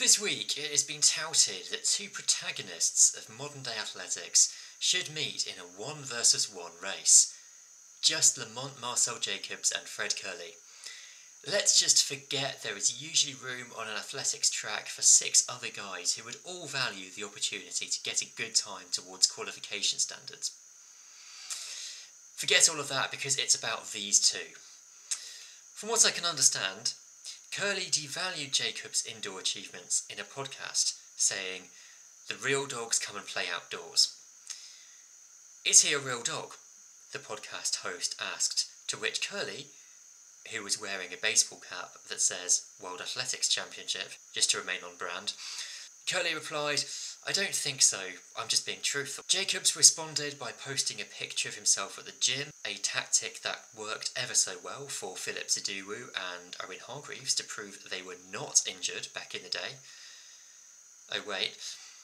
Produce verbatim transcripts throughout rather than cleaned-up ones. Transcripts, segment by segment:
This week it has been touted that two protagonists of modern day athletics should meet in a one versus one race. Just Lamont, Marcell Jacobs and Fred Kerley. Let's just forget there is usually room on an athletics track for six other guys who would all value the opportunity to get a good time towards qualification standards. Forget all of that because it's about these two. From what I can understand, Kerley devalued Jacobs' indoor achievements in a podcast, saying, "The real dogs come and play outdoors." "Is he a real dog?" the podcast host asked, to which Kerley, who was wearing a baseball cap that says World Athletics Championship, just to remain on brand, Kerley replied, "I don't think so, I'm just being truthful." Jacobs responded by posting a picture of himself at the gym, a tactic that worked ever so well for Philip Zaduwu and Owen Hargreaves to prove they were not injured back in the day. Oh wait.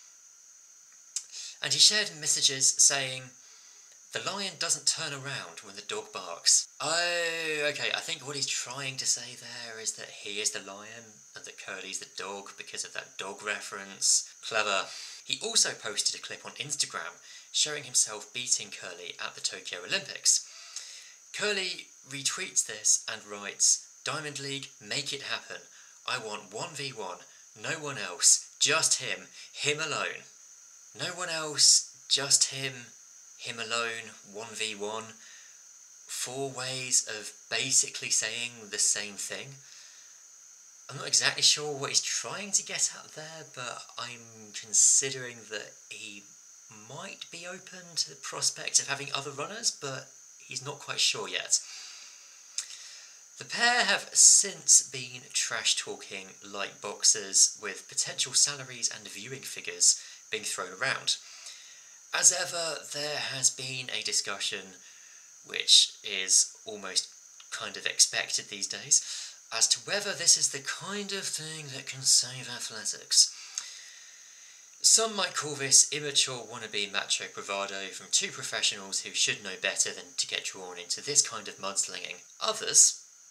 And he shared messages saying, "The lion doesn't turn around when the dog barks." Oh, okay, I think what he's trying to say there is that he is the lion and that Kerley's the dog because of that dog reference. Clever. He also posted a clip on Instagram showing himself beating Kerley at the Tokyo Olympics. Kerley retweets this and writes, "Diamond League, make it happen. I want one v one, no one else, just him, him alone." No one else, just him, him alone, one v one. Four ways of basically saying the same thing. I'm not exactly sure what he's trying to get at there, but I'm considering that he might be open to the prospect of having other runners, but he's not quite sure yet. The pair have since been trash-talking like boxers, with potential salaries and viewing figures being thrown around. As ever, there has been a discussion, which is almost kind of expected these days, as to whether this is the kind of thing that can save athletics. Some might call this immature wannabe macho bravado from two professionals who should know better than to get drawn into this kind of mudslinging. Others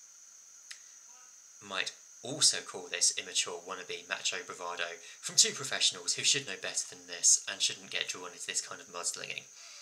might also call this immature wannabe macho bravado from two professionals who should know better than this and shouldn't get drawn into this kind of mudslinging.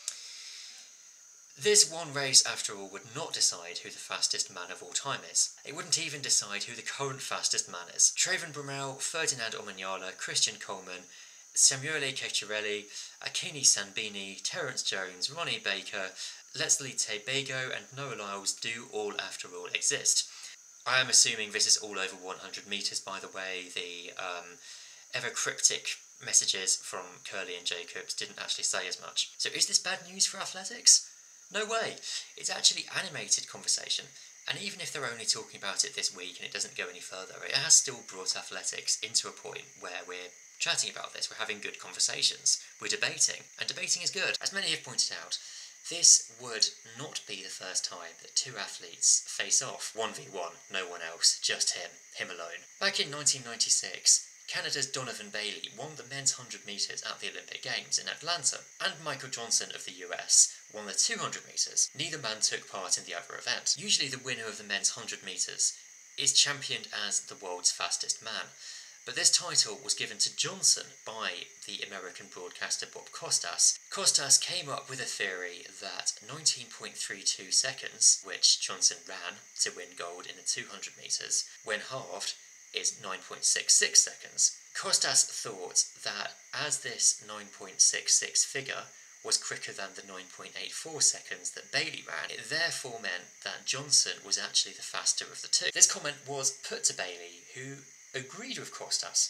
This one race, after all, would not decide who the fastest man of all time is. It wouldn't even decide who the current fastest man is. Trayvon Bromell, Ferdinand Omanyala, Christian Coleman, Samuele Ceccarelli, Akini Sanbini, Terence Jones, Ronnie Baker, Leslie Tebego and Noah Lyles do all, after all, exist. I am assuming this is all over one hundred metres, by the way. The um, ever cryptic messages from Kerley and Jacobs didn't actually say as much. So is this bad news for athletics? No way. It's actually animated conversation, and even if they're only talking about it this week and it doesn't go any further, it has still brought athletics into a point where we're chatting about this, we're having good conversations, we're debating, and debating is good. As many have pointed out, this would not be the first time that two athletes face off one v one, no one else, just him, him alone. Back in nineteen ninety-six, Canada's Donovan Bailey won the men's one hundred metres at the Olympic Games in Atlanta, and Michael Johnson of the U S won the two hundred metres. Neither man took part in the other event. Usually the winner of the men's one hundred metres is championed as the world's fastest man, but this title was given to Johnson by the American broadcaster Bob Costas. Costas came up with a theory that nineteen point three two seconds, which Johnson ran to win gold in the two hundred metres, when halved, is nine point six six seconds. Costas thought that as this nine point six six figure was quicker than the nine point eight four seconds that Bailey ran, it therefore meant that Johnson was actually the faster of the two. This comment was put to Bailey, who agreed with Costas.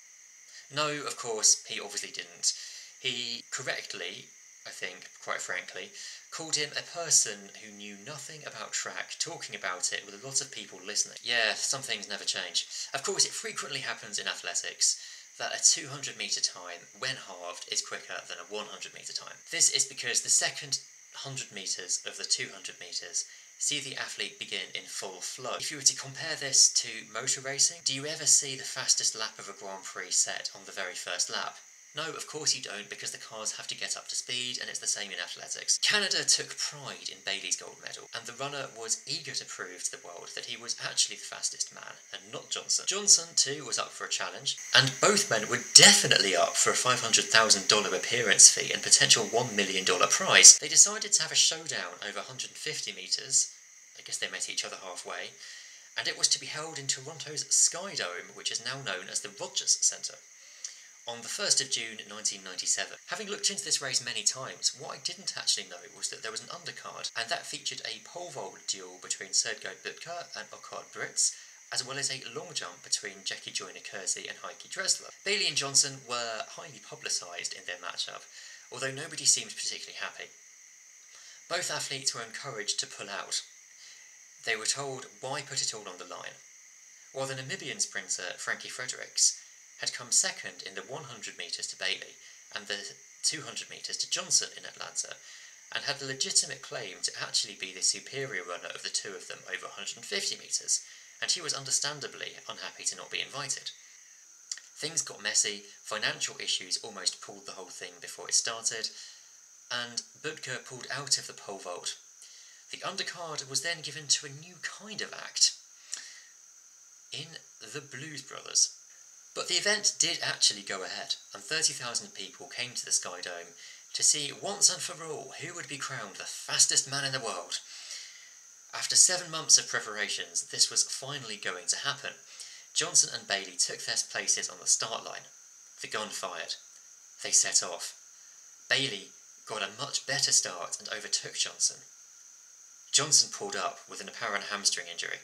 No, of course, he obviously didn't. He correctly, I think, quite frankly, called him a person who knew nothing about track, talking about it with a lot of people listening. Yeah, some things never change. Of course, it frequently happens in athletics that a two hundred metre time, when halved, is quicker than a one hundred metre time. This is because the second one hundred metres of the two hundred metres see the athlete begin in full flow. If you were to compare this to motor racing, do you ever see the fastest lap of a Grand Prix set on the very first lap? No, of course you don't, because the cars have to get up to speed, and it's the same in athletics. Canada took pride in Bailey's gold medal, and the runner was eager to prove to the world that he was actually the fastest man, and not Johnson. Johnson, too, was up for a challenge, and both men were definitely up for a five hundred thousand dollars appearance fee and potential one million dollars prize. They decided to have a showdown over one hundred fifty metres, I guess they met each other halfway, and it was to be held in Toronto's Sky Dome, which is now known as the Rogers Centre, on the first of June nineteen ninety-seven. Having looked into this race many times, what I didn't actually know was that there was an undercard, and that featured a pole vault duel between Sergei Bubka and Okhard Brits, as well as a long jump between Jackie Joyner-Kersee and Heike Dressler. Bailey and Johnson were highly publicised in their matchup, although nobody seemed particularly happy. Both athletes were encouraged to pull out. They were told, why put it all on the line? While the Namibian sprinter Frankie Fredericks had come second in the one hundred metres to Bailey and the two hundred metres to Johnson in Atlanta, and had the legitimate claim to actually be the superior runner of the two of them over one hundred fifty metres, and he was understandably unhappy to not be invited. Things got messy, financial issues almost pulled the whole thing before it started, and Bubka pulled out of the pole vault. The undercard was then given to a new kind of act, in the Blues Brothers. But the event did actually go ahead, and thirty thousand people came to the Sky Dome to see once and for all who would be crowned the fastest man in the world. After seven months of preparations, this was finally going to happen. Johnson and Bailey took their places on the start line. The gun fired. They set off. Bailey got a much better start and overtook Johnson. Johnson pulled up with an apparent hamstring injury.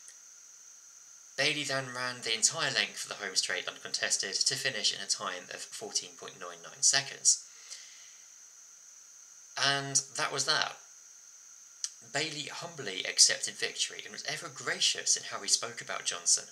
Bailey then ran the entire length of the home straight uncontested to finish in a time of fourteen point nine nine seconds. And that was that. Bailey humbly accepted victory and was ever gracious in how he spoke about Johnson.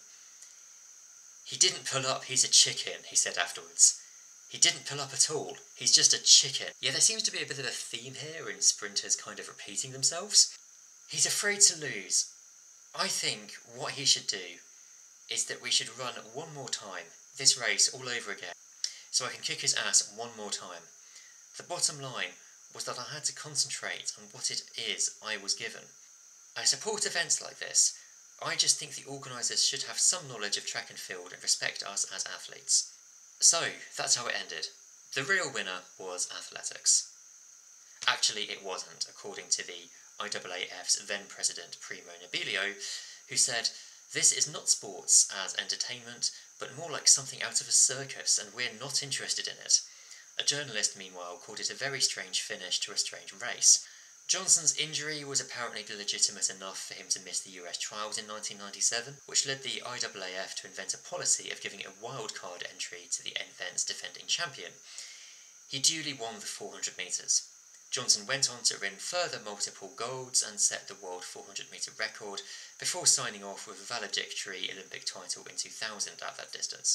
"He didn't pull up, he's a chicken," he said afterwards. "He didn't pull up at all, he's just a chicken." Yeah, there seems to be a bit of a theme here in sprinters kind of repeating themselves. He's afraid to lose. I think what he should do is that we should run one more time, this race all over again, so I can kick his ass one more time. The bottom line was that I had to concentrate on what it is I was given. I support events like this. I just think the organisers should have some knowledge of track and field and respect us as athletes. So, that's how it ended. The real winner was athletics. Actually, it wasn't, according to the I A A F's then president Primo Nobilio, who said, "This is not sports as entertainment, but more like something out of a circus, and we're not interested in it." A journalist, meanwhile, called it a very strange finish to a strange race. Johnson's injury was apparently legitimate enough for him to miss the U S trials in nineteen ninety-seven, which led the I A A F to invent a policy of giving a wildcard entry to the event's defending champion. He duly won the four hundred metres. Johnson went on to win further multiple golds and set the world four hundred metre record before signing off with a valedictory Olympic title in two thousand at that distance.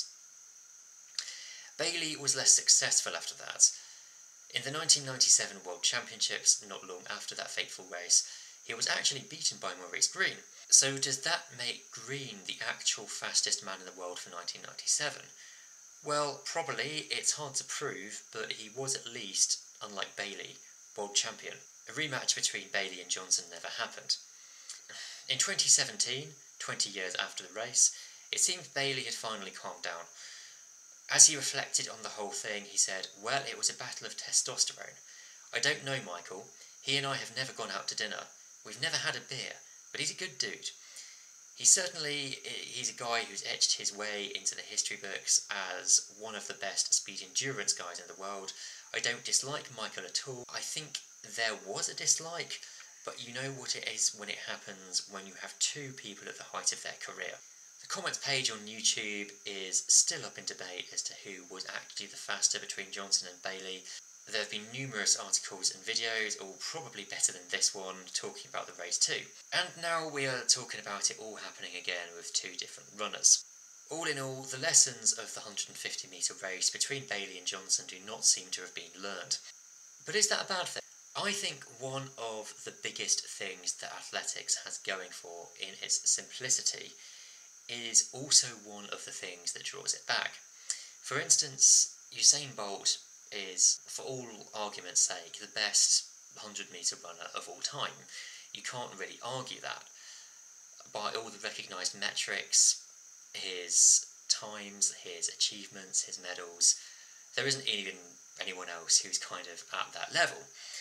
Bailey was less successful after that. In the nineteen ninety-seven World Championships, not long after that fateful race, he was actually beaten by Maurice Green. So does that make Green the actual fastest man in the world for nineteen ninety-seven? Well, probably. It's hard to prove, but he was at least, unlike Bailey, world champion. A rematch between Bailey and Johnson never happened. In twenty seventeen, twenty years after the race, it seemed Bailey had finally calmed down. As he reflected on the whole thing, he said, "Well, it was a battle of testosterone. I don't know Michael. He and I have never gone out to dinner. We've never had a beer, but he's a good dude. He certainly, he's a guy who's etched his way into the history books as one of the best speed endurance guys in the world. I don't dislike Michael at all. I think there was a dislike, but you know what it is when it happens when you have two people at the height of their career." The comments page on YouTube is still up in debate as to who was actually the faster between Johnson and Bailey. There have been numerous articles and videos, all probably better than this one, talking about the race too. And now we are talking about it all happening again with two different runners. All in all, the lessons of the one hundred fifty metre race between Bailey and Johnson do not seem to have been learned. But is that a bad thing? I think one of the biggest things that athletics has going for in its simplicity is also one of the things that draws it back. For instance, Usain Bolt is, for all argument's sake, the best one hundred metre runner of all time. You can't really argue that. By all the recognised metrics, his times, his achievements, his medals, there isn't even anyone else who's kind of at that level.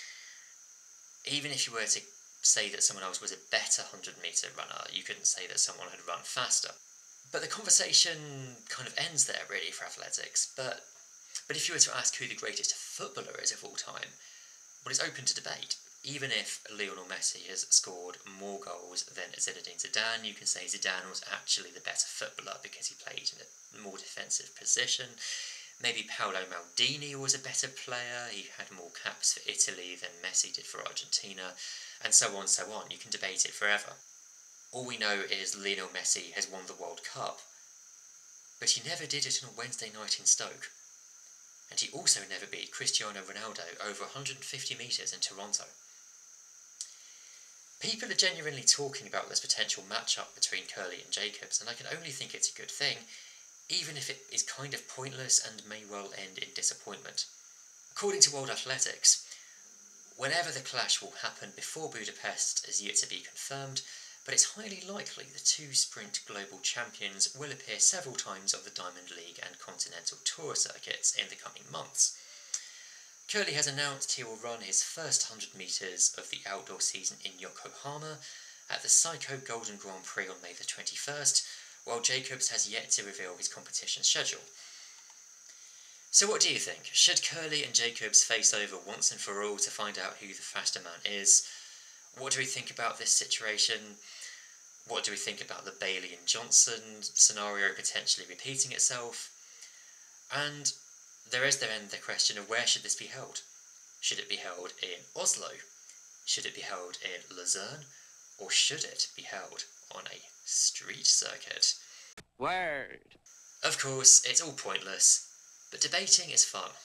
Even if you were to say that someone else was a better one hundred metre runner, you couldn't say that someone had run faster. But the conversation kind of ends there, really, for athletics. But but if you were to ask who the greatest footballer is of all time, well, it's open to debate. Even if Lionel Messi has scored more goals than Zinedine Zidane, you can say Zidane was actually the better footballer because he played in a more defensive position. Maybe Paolo Maldini was a better player, he had more caps for Italy than Messi did for Argentina, and so on, so on. You can debate it forever. All we know is Lionel Messi has won the World Cup, but he never did it on a Wednesday night in Stoke. And he also never beat Cristiano Ronaldo over one hundred fifty metres in Toronto. People are genuinely talking about this potential match-up between Kerley and Jacobs, and I can only think it's a good thing, even if it is kind of pointless and may well end in disappointment. According to World Athletics, whenever the clash will happen before Budapest is yet to be confirmed, but it's highly likely the two sprint global champions will appear several times on the Diamond League and Continental Tour circuits in the coming months. Kerley has announced he will run his first one hundred metres of the outdoor season in Yokohama at the Psycho Golden Grand Prix on May the twenty-first, while Jacobs has yet to reveal his competition schedule. So what do you think? Should Kerley and Jacobs face over once and for all to find out who the faster man is? What do we think about this situation? What do we think about the Bailey and Johnson scenario potentially repeating itself? And there is then the question of where should this be held? Should it be held in Oslo? Should it be held in Lausanne? Or should it be held on a street circuit? Word! Of course, it's all pointless, but debating is fun.